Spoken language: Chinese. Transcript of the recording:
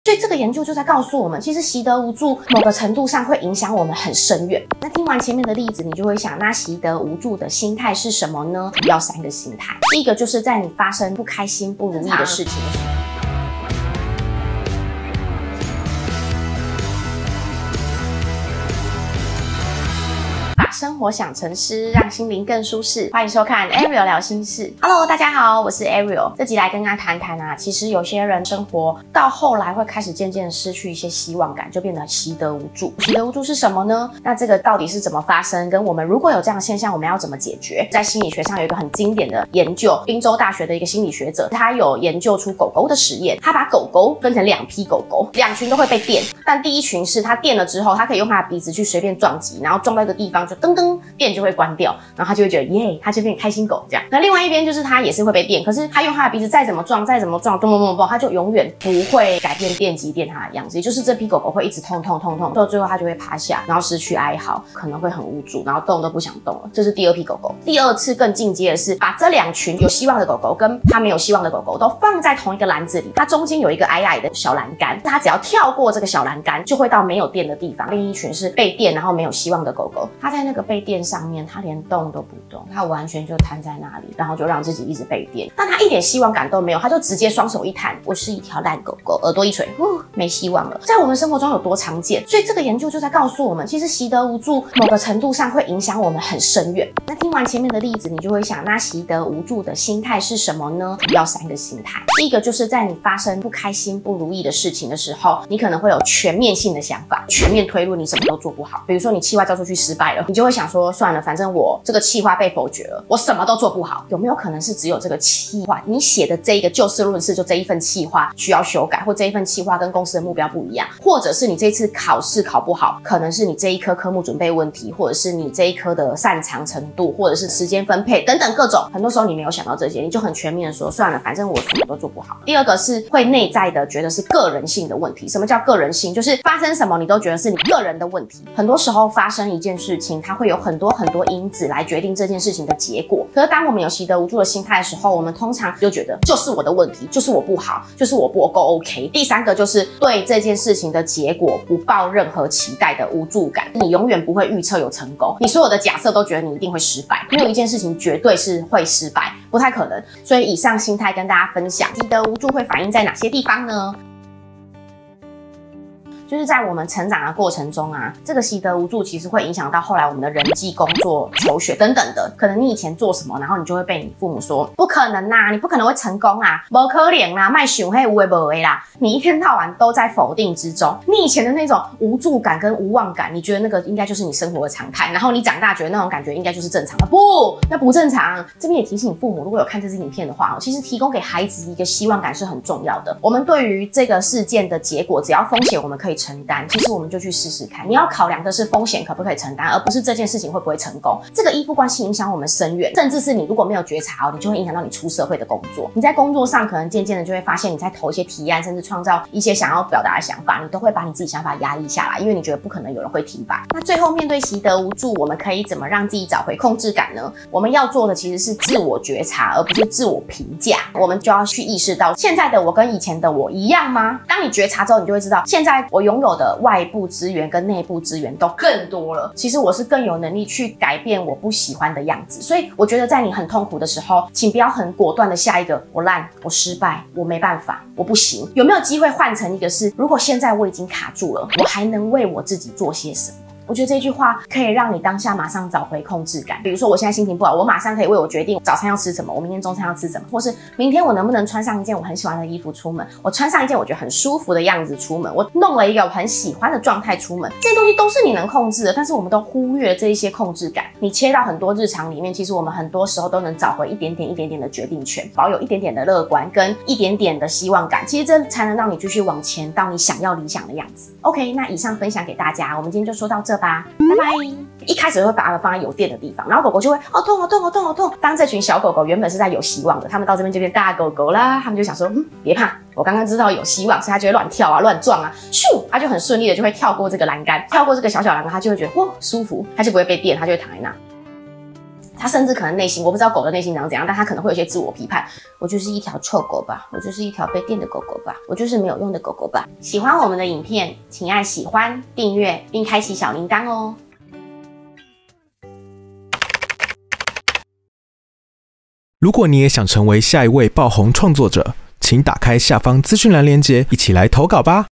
所以这个研究就在告诉我们，其实习得无助某个程度上会影响我们很深远。那听完前面的例子，你就会想，那习得无助的心态是什么呢？主要3个心态。第一个就是在你发生不开心、不如意的事情的时候，生活想成诗，让心灵更舒适。欢迎收看 Ariel 聊心事。Hello， 大家好，我是 Ariel。这集来跟大家谈谈啊，其实有些人生活到后来会开始渐渐失去一些希望感，就变得习得无助。习得无助是什么呢？那这个到底是怎么发生？跟我们如果有这样的现象，我们要怎么解决？在心理学上有一个很经典的研究，宾州大学的一个心理学者，他有研究出狗狗的实验。他把狗狗分成2批狗狗，2群都会被电，但第一群是他电了之后，他可以用他的鼻子去随便撞击，然后撞到一个地方就噔噔，电就会关掉，然后他就会觉得耶，他就变开心狗这样。那另外一边就是他也是会被电，可是他用他的鼻子再怎么撞，他就永远不会改变电击电他的样子，也就是这批狗狗会一直痛，到最后他就会趴下，然后失去哀嚎，可能会很无助，然后动都不想动了。这是第2批狗狗。第2次更进阶的是把这2群有希望的狗狗跟他没有希望的狗狗都放在同一个篮子里，它中间有一个矮矮的小栏杆，它只要跳过这个小栏杆，就会到没有电的地方。另一群是被电然后没有希望的狗狗，它在那个被电上面，它连动都不动，它完全就瘫在那里，然后就让自己一直被电。但它一点希望感都没有，它就直接双手一摊，我是一条烂狗狗，耳朵一垂，没希望了。在我们生活中有多常见？所以这个研究就在告诉我们，其实习得无助某个程度上会影响我们很深远。那听完前面的例子，你就会想，那习得无助的心态是什么呢？主要3个心态。第一个就是在你发生不开心、不如意的事情的时候，你可能会有全面性的想法，全面推论你什么都做不好。比如说你企划交出去失败了，你就会想说，算了，反正我这个企划被否决了，我什么都做不好。有没有可能是只有这个企划，你写的这一个就事论事，就这一份企划需要修改，或这一份企划跟公司的目标不一样，或者是你这次考试考不好，可能是你这一科科目准备问题，或者是你这一科的擅长程度，或者是时间分配等等各种。很多时候你没有想到这些，你就很全面的说，算了，反正我什么都做不好。第2个是会内在的觉得是个人性的问题。什么叫个人性？就是发生什么你都觉得是你个人的问题。很多时候发生一件事情，它会有很多因子来决定这件事情的结果。可是当我们有习得无助的心态的时候，我们通常就觉得就是我的问题，就是我不好，就是我不够 OK。第3个就是对这件事情的结果不抱任何期待的无助感。你永远不会预测有成功，你所有的假设都觉得你一定会失败，没有一件事情绝对是会失败，不太可能。所以以上心态跟大家分享，习得无助会反映在哪些地方呢？就是在我们成长的过程中啊，这个习得无助其实会影响到后来我们的人际、工作、求学等等的。可能你以前做什么，然后你就会被你父母说不可能啊，你不可能会成功啊，不可能啦，卖想黑有的没的啦。你一天到晚都在否定之中，你以前的那种无助感跟无望感，你觉得那个应该就是你生活的常态，然后你长大觉得那种感觉应该就是正常的，不，那不正常。这边也提醒父母，如果有看这支影片的话，其实提供给孩子一个希望感是很重要的。我们对于这个事件的结果，只要风险我们可以承担，其实我们就去试试看。你要考量的是风险可不可以承担，而不是这件事情会不会成功。这个依附关系影响我们深远，甚至是你如果没有觉察你就会影响到你出社会的工作。你在工作上可能渐渐的就会发现，你在投一些提案，甚至创造一些想要表达的想法，你都会把你自己想法压抑下来，因为你觉得不可能有人会提拔。那最后面对习得无助，我们可以怎么让自己找回控制感呢？我们要做的其实是自我觉察，而不是自我评价。我们就要去意识到，现在的我跟以前的我一样吗？当你觉察之后，你就会知道，现在我拥有的外部资源跟内部资源都更多了。其实我是更有能力去改变我不喜欢的样子。所以我觉得在你很痛苦的时候，请不要很果断的下一个我烂，我失败，我没办法，我不行。有没有机会换成一个是，如果现在我已经卡住了，我还能为我自己做些什么？我觉得这句话可以让你当下马上找回控制感。比如说我现在心情不好，我马上可以为我决定早餐要吃什么，我明天中餐要吃什么，或是明天我能不能穿上一件我很喜欢的衣服出门，我穿上一件我觉得很舒服的样子出门，我弄了一个我很喜欢的状态出门。这些东西都是你能控制的，但是我们都忽略了这一些控制感。你切到很多日常里面，其实我们很多时候都能找回一点点的决定权，保有一点点的乐观跟一点点的希望感，其实这才能让你继续往前到你想要理想的样子。 OK， 那以上分享给大家，我们今天就说到这吧，拜拜。一开始会把它放在有电的地方，然后狗狗就会好痛好痛好痛好痛。当这群小狗狗原本是在有希望的，他们到这边就变大狗狗啦，他们就想说别怕，我刚刚知道有希望，所以它就会乱跳啊乱撞啊，咻，它就很顺利的就会跳过这个栏杆，跳过这个小小栏杆，它就会觉得哇舒服，它就不会被电，它就会躺在那。 他甚至可能内心，我不知道狗的内心长怎样，但他可能会有些自我批判。我就是一条臭狗吧，我就是一条被电的狗狗吧，我就是没有用的狗狗吧。喜欢我们的影片，请按喜欢、订阅并开启小铃铛哦。 如果你也想成为下一位爆红创作者，请打开下方资讯栏连结，一起来投稿吧。